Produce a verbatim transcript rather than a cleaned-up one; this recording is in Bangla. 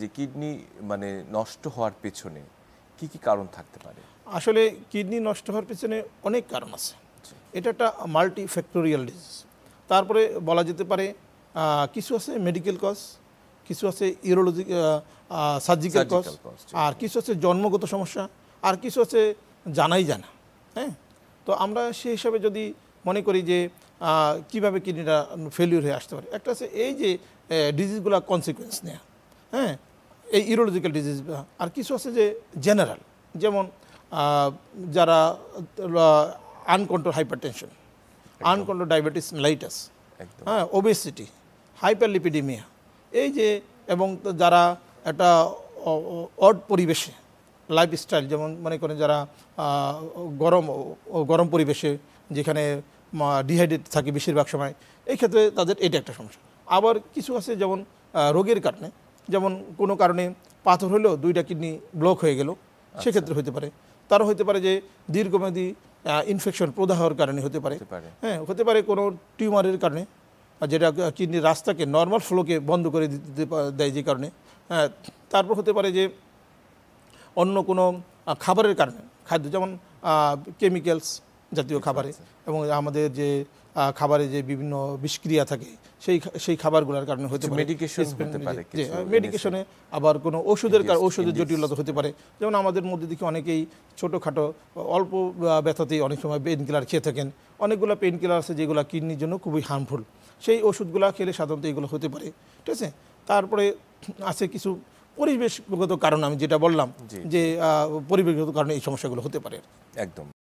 যে কিডনি মানে নষ্ট হওয়ার পেছনে কি কি কারণ থাকতে পারে? আসলে কিডনি নষ্ট হওয়ার পেছনে অনেক কারণ আছে। এটা একটা মাল্টি ফ্যাক্টোরিয়াল ডিজিজ। তারপরে বলা যেতে পারে কিছু আছে মেডিকেল কজ, কিছু আছে ইউরোলজি সার্জিক্যাল কজ, আর কিছু আছে জন্মগত সমস্যা, আর কিছু আছে জানাই জানা। হ্যাঁ, তো আমরা সেই হিসাবে যদি মনে করি যে কিভাবে কিডনিটা ফেলিওর হয়ে আসতে পারে, একটা আছে এই যে ডিজিজগুলো কনসিকুয়েন্স নেয়া, হ্যাঁ, এই ইউরোলজিক্যাল ডিজিজ। আর কিছু আছে যে জেনারেল, যেমন যারা uncontrol hypertension, uncontrol diabetes mellitus, হ্যাঁ, ওবেসিটি, হাইপারলিপিডিমিয়া, এই যে, এবং যারা একটা অড পরিবেশে লাইফস্টাইল, যেমন মনে করেন যারা গরম গরম পরিবেশে যেখানে ডিহাইড্রেট থাকে বেশিরভাগ সময়, এই ক্ষেত্রে তাদের এটা একটা সমস্যা। আবার কিছু আছে যেমন রোগের কারণে, যেমন কোনো কারণে পাথর হলেও দুইটা কিডনি ব্লক হয়ে গেল, সেক্ষেত্রে হতে পারে। তারও হতে পারে যে দীর্ঘমেয়াদী ইনফেকশন প্রদাহের কারণে হতে পারে, হ্যাঁ, হতে পারে কোনো টিউমারের কারণে, যেটা কিডনির রাস্তাকে নর্মাল ফ্লোকে বন্ধ করে দিতে দেয় যে কারণে। হ্যাঁ, তারপর হতে পারে যে অন্য কোনো খাবারের কারণে, খাদ্য যেমন কেমিক্যালস জাতীয় খাবারে, এবং আমাদের যে খাবারে যে বিভিন্ন বিষক্রিয়া থাকে সেই সেই খাবারগুলোর কারণে হতে পারে। মেডিকেশনে আবার কোনো ওষুধের ওষুধের জটিলতা হতে পারে। যেমন আমাদের মধ্যে দেখি অনেকেই ছোটোখাটো অল্প ব্যথাতেই অনেক সময় পেন কিলার খেয়ে থাকেন। অনেকগুলো পেন কিলার আছে যেগুলো কিডনির জন্য খুবই হার্মফুল, সেই ওষুধগুলো খেলে সাধারণত এগুলো হতে পারে। ঠিক আছে, তারপরে আছে কিছু পরিবেশগত কারণ, আমি যেটা বললাম যে পরিবেশগত কারণে এই সমস্যাগুলো হতে পারে। একদম।